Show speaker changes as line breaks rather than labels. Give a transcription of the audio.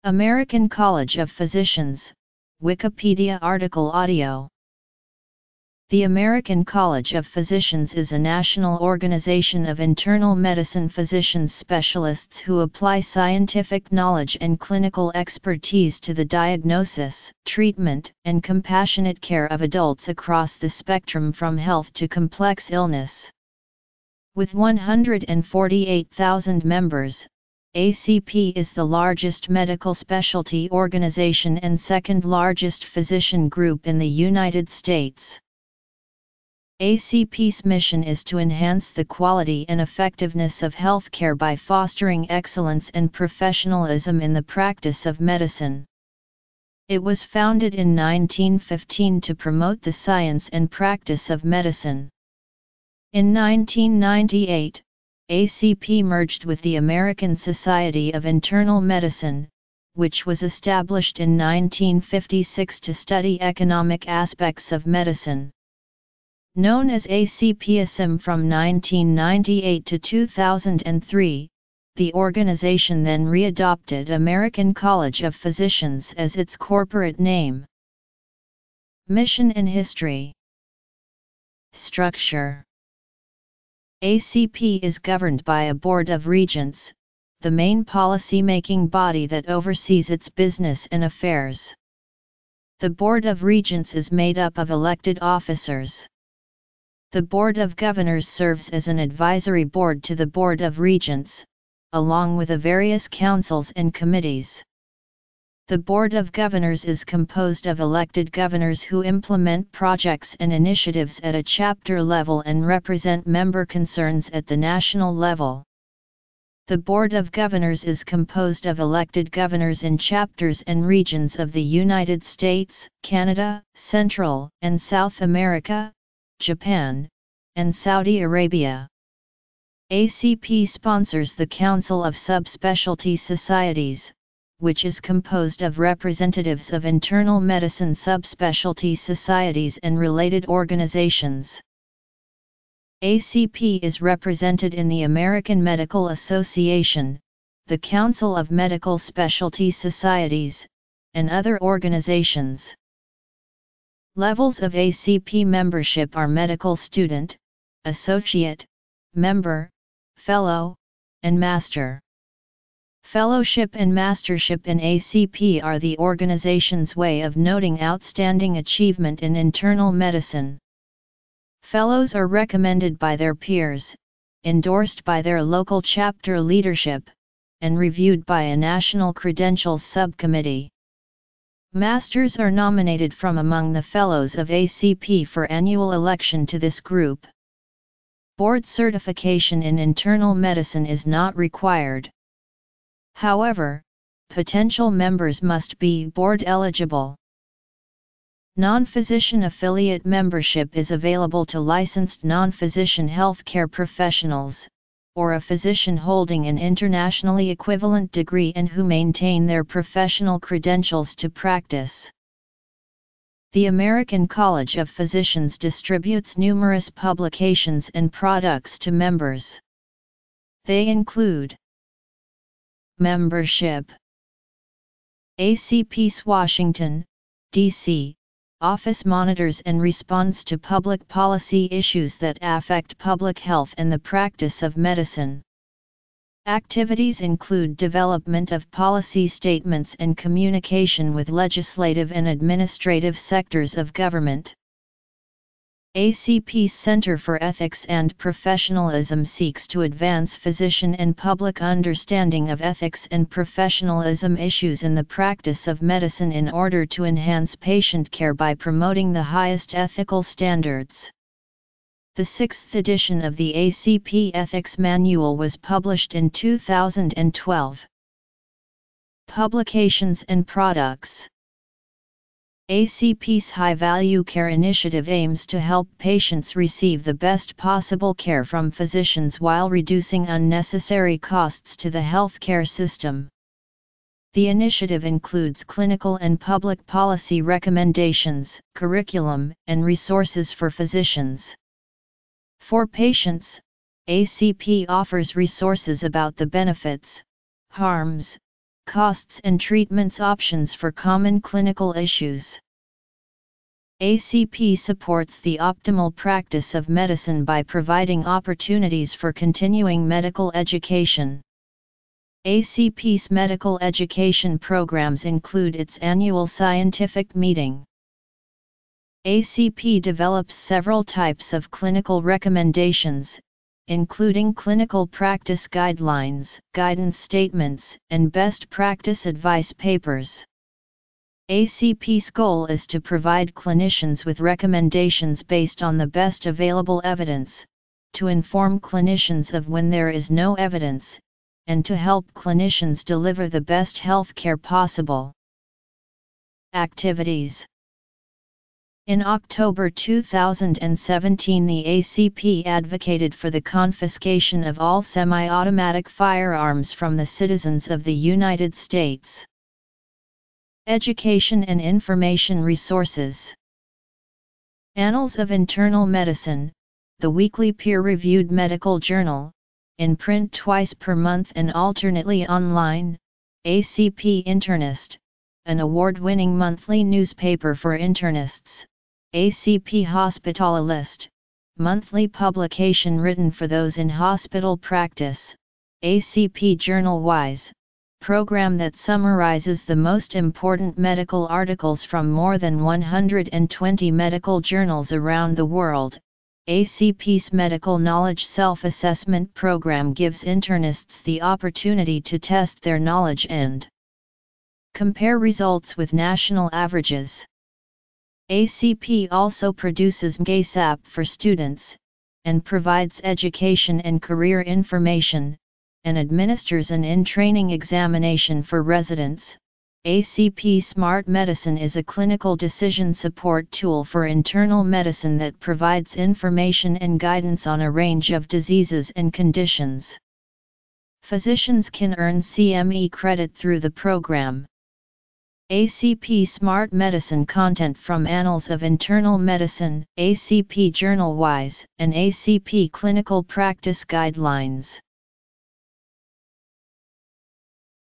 American College of Physicians, Wikipedia article audio. The American College of Physicians is a national organization of internal medicine physicians specialists who apply scientific knowledge and clinical expertise to the diagnosis, treatment, and compassionate care of adults across the spectrum from health to complex illness. With 148,000 members, ACP is the largest medical specialty organization and second largest physician group in the United States. ACP's mission is to enhance the quality and effectiveness of healthcare by fostering excellence and professionalism in the practice of medicine. It was founded in 1915 to promote the science and practice of medicine. In 1998, ACP merged with the American Society of Internal Medicine, which was established in 1956 to study economic aspects of medicine. Known as ACPism from 1998 to 2003, the organization then readopted American College of Physicians as its corporate name. Mission and history. Structure. ACP is governed by a Board of Regents, the main policy-making body that oversees its business and affairs. The Board of Regents is made up of elected officers. The Board of Governors serves as an advisory board to the Board of Regents, along with the various councils and committees. The Board of Governors is composed of elected governors who implement projects and initiatives at a chapter level and represent member concerns at the national level. The Board of Governors is composed of elected governors in chapters and regions of the United States, Canada, Central and South America, Japan, and Saudi Arabia. ACP sponsors the Council of Subspecialty Societies, which is composed of representatives of internal medicine subspecialty societies and related organizations. ACP is represented in the American Medical Association, the Council of Medical Specialty Societies, and other organizations. Levels of ACP membership are medical student, associate, member, fellow, and master. Fellowship and mastership in ACP are the organization's way of noting outstanding achievement in internal medicine. Fellows are recommended by their peers, endorsed by their local chapter leadership, and reviewed by a national credentials subcommittee. Masters are nominated from among the Fellows of ACP for annual election to this group. Board certification in internal medicine is not required. However, potential members must be board eligible. Non-physician affiliate membership is available to licensed non-physician healthcare professionals, or a physician holding an internationally equivalent degree and who maintain their professional credentials to practice. The American College of Physicians distributes numerous publications and products to members. They include Membership. ACP's Washington, D.C., office monitors and responds to public policy issues that affect public health and the practice of medicine. Activities include development of policy statements and communication with legislative and administrative sectors of government. ACP's Center for Ethics and Professionalism seeks to advance physician and public understanding of ethics and professionalism issues in the practice of medicine in order to enhance patient care by promoting the highest ethical standards. The 6th edition of the ACP Ethics Manual was published in 2012. Publications and products. ACP's High Value Care initiative aims to help patients receive the best possible care from physicians while reducing unnecessary costs to the healthcare system. The initiative includes clinical and public policy recommendations, curriculum, and resources for physicians. For patients, ACP offers resources about the benefits, harms, costs and treatments options for common clinical issues. ACP supports the optimal practice of medicine by providing opportunities for continuing medical education. ACP's medical education programs include its annual scientific meeting. ACP develops several types of clinical recommendations, including clinical practice guidelines, guidance statements, and best practice advice papers. ACP's goal is to provide clinicians with recommendations based on the best available evidence, to inform clinicians of when there is no evidence, and to help clinicians deliver the best health care possible. Activities. In October 2017, the ACP advocated for the confiscation of all semi-automatic firearms from the citizens of the United States. Education and information resources. Annals of Internal Medicine, the weekly peer-reviewed medical journal, in print twice per month and alternately online. ACP Internist, an award-winning monthly newspaper for internists. ACP Hospitalist, monthly publication written for those in hospital practice. ACP Journal Wise, program that summarizes the most important medical articles from more than 120 medical journals around the world. ACP's Medical Knowledge Self-Assessment Program gives internists the opportunity to test their knowledge and compare results with national averages. ACP also produces MGASAP for students, and provides education and career information, and administers an in-training examination for residents. ACP Smart Medicine is a clinical decision support tool for internal medicine that provides information and guidance on a range of diseases and conditions. Physicians can earn CME credit through the program. ACP Smart Medicine content from Annals of Internal Medicine, ACP Journal Wise, and ACP Clinical Practice Guidelines.